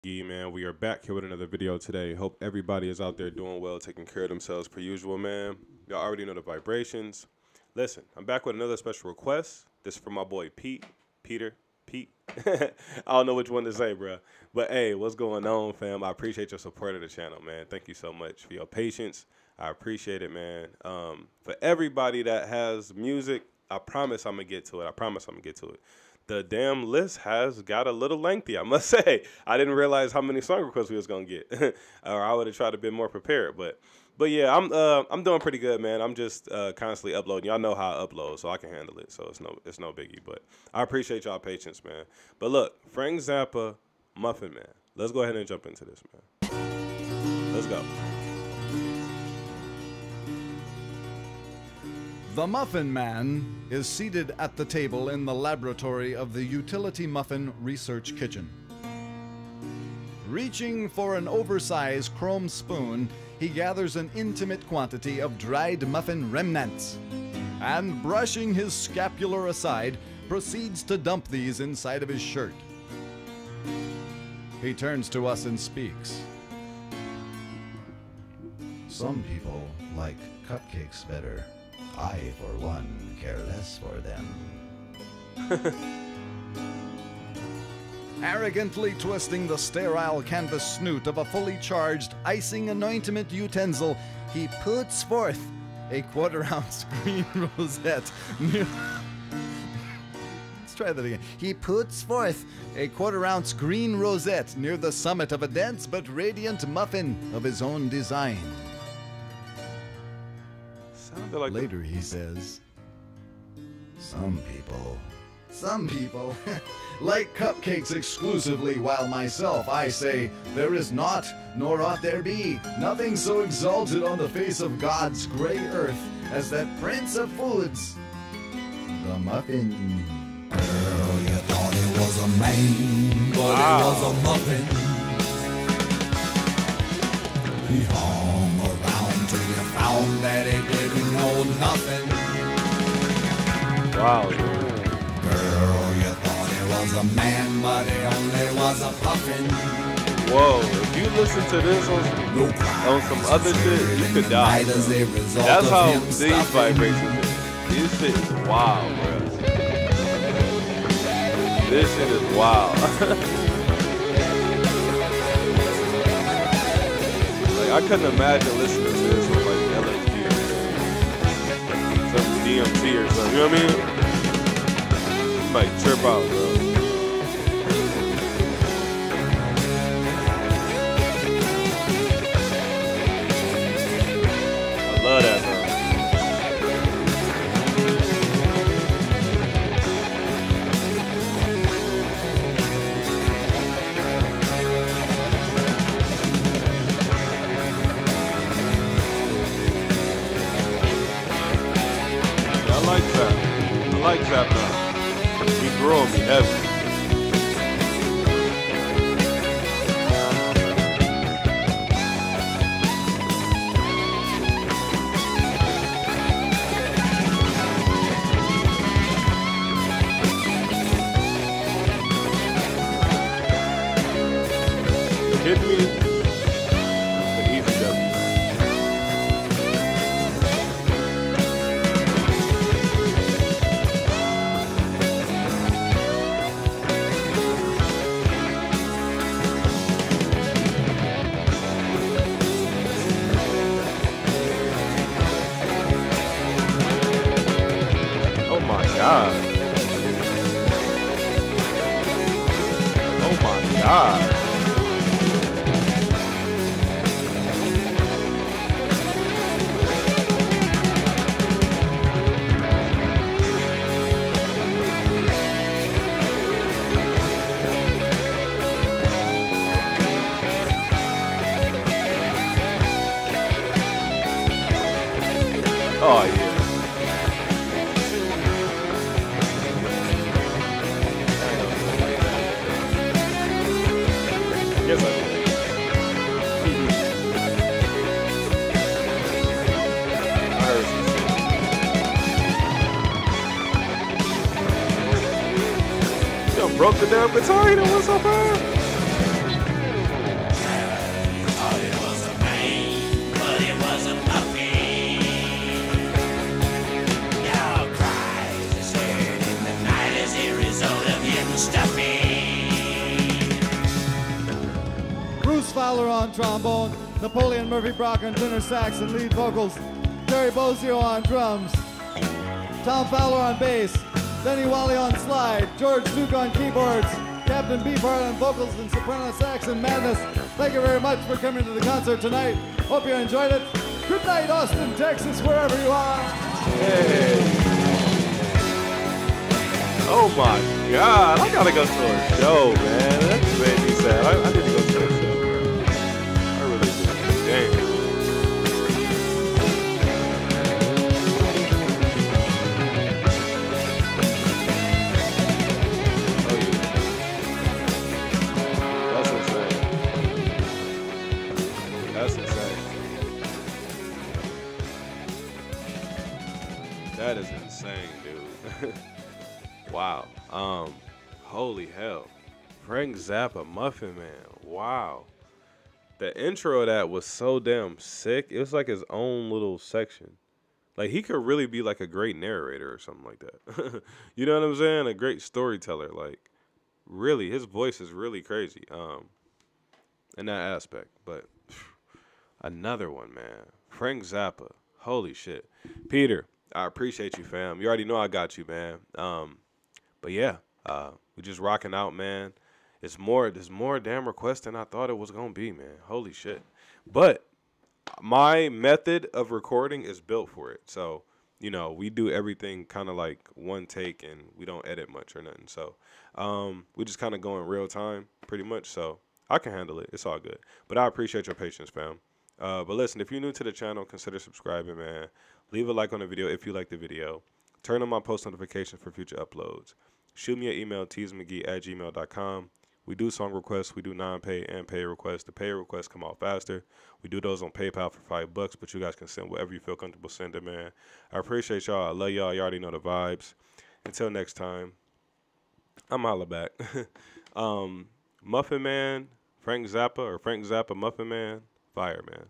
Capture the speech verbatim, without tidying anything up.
Yeah, man, we are back here with another video today. Hope everybody is out there doing well, taking care of themselves per usual, man. Y'all already know the vibrations. Listen, I'm back with another special request. This is from my boy Pete, Peter, Pete. I don't know which one to say, bro. But hey, what's going on, fam? I appreciate your support of the channel, man. Thank you so much for your patience. I appreciate it, man. Um, for everybody that has music, I promise I'm gonna get to it. I promise I'm gonna get to it. The damn list has got a little lengthy, I must say. I didn't realize how many song requests we was gonna get, or I would have tried to be more prepared. But, but yeah, I'm uh, I'm doing pretty good, man. I'm just uh, constantly uploading. Y'all know how I upload, so I can handle it. So it's no it's no biggie. But I appreciate y'all patience, man. But look, Frank Zappa, Muffin Man. Let's go ahead and jump into this, man. Let's go. The Muffin Man is seated at the table in the laboratory of the Utility Muffin Research Kitchen. Reaching for an oversized chrome spoon, he gathers an intimate quantity of dried muffin remnants and, brushing his scapular aside, proceeds to dump these inside of his shirt. He turns to us and speaks. Some people like cupcakes better. I, for one, care less for them. Arrogantly twisting the sterile canvas snoot of a fully charged icing anointment utensil, he puts forth a quarter-ounce green rosette near... Let's try that again. He puts forth a quarter-ounce green rosette near the summit of a dense but radiant muffin of his own design. Like Later he says, Some people, some people like cupcakes exclusively, while myself, I say, there is not, nor ought there be, nothing so exalted on the face of God's gray earth as that prince of foods, the muffin. girl, you thought it was a man, but Wow. it was a muffin. He hung around till you found that he didn't know nothing. wow. Girl, you thought it was a man, but he only was a puffin. Whoa, if you listen to this on, No on crowds some is other shit, buried you in could the die. night as a result That's of how him these stuffing. vibrations is. This shit is wild, bro. This shit is wild. Like, I couldn't imagine listening to this with like L S D or some D M T or something. You know what I mean? You might trip out, bro. I love that, bro. I like that. I like that now. He growing me heavy. Hit me. An easy W. Oh my god. Oh my god. Oh yeah. Yes, I did. I heard some shit. Yo, broke the damn guitar, you know what's up, man? Chris Fowler on trombone, Napoleon Murphy Brock on tenor sax and lead vocals, Terry Bozio on drums, Tom Fowler on bass, Denny Wally on slide, George Duke on keyboards, Captain Beefheart on vocals and soprano sax and madness. Thank you very much for coming to the concert tonight. Hope you enjoyed it. Good night, Austin, Texas, wherever you are. Hey. Oh my God, I gotta go to a show, man. That just made me sad. I, I need to go to a show, bro. I really do. Damn. Oh yeah. That's insane. That's insane. That is insane, dude. Wow. Um, holy hell. Frank Zappa, Muffin Man. Wow. The intro of that was so damn sick. It was like his own little section. Like, he could really be like a great narrator or something like that. You know what I'm saying? A great storyteller. Like, really, his voice is really crazy. Um, in that aspect. But phew, another one, man. Frank Zappa. Holy shit. Peter, I appreciate you, fam. You already know I got you, man. Um, But yeah, uh, we just rocking out, man. It's more, there's more damn requests than I thought it was gonna be, man. Holy shit! But my method of recording is built for it. So you know, we do everything kind of like one take, and we don't edit much or nothing. So um, we just kind of go in real time, pretty much. So I can handle it. It's all good. But I appreciate your patience, fam. Uh, but listen, if you're new to the channel, consider subscribing, man. Leave a like on the video if you like the video. Turn on my post notifications for future uploads. Shoot me an email, teasmcgee at gmail dot com. We do song requests. We do non-pay and pay requests. The pay requests come out faster. We do those on PayPal for five bucks, but you guys can send whatever you feel comfortable sending, man. I appreciate y'all. I love y'all. You already know the vibes. Until next time, I'm holla back. um, Muffin Man, Frank Zappa, or Frank Zappa, Muffin Man, fire, man.